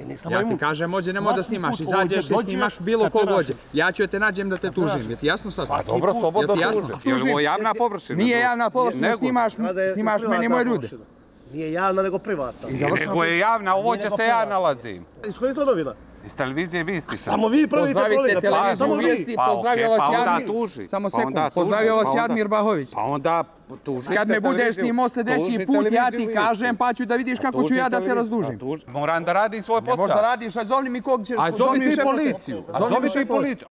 Ja ti kažem, mođe, nemoj da snimaš, izađeš i snimaš bilo ko dođe. Ja ću te nađem da te tužim, je ti jasno sad? Pa dobro, slobodno tuži. Je li ovo javna površina? Nije javna površina, snimaš meni i moje ljude. Nije javna, nego privatna. Nego je javna, ovo će se ja nalazim. Iz kojih to novina? Iz televizije Vijesti. Samo vi pravite Pozdravite kolege, televiziju Vijesti, pozdravio vas Jadmir. Samo sekund, pozdravio vas Jadmir Bahović. Pa onda tužite Kad me budeš snimao sljedeći put, ja ti kažem, pa ću da vidiš kako ću ja da te razdužim. Moram da radim svoj posao. Možda radiš, a zovni mi kog će... A zovi ti policiju. A zovi ti policiju.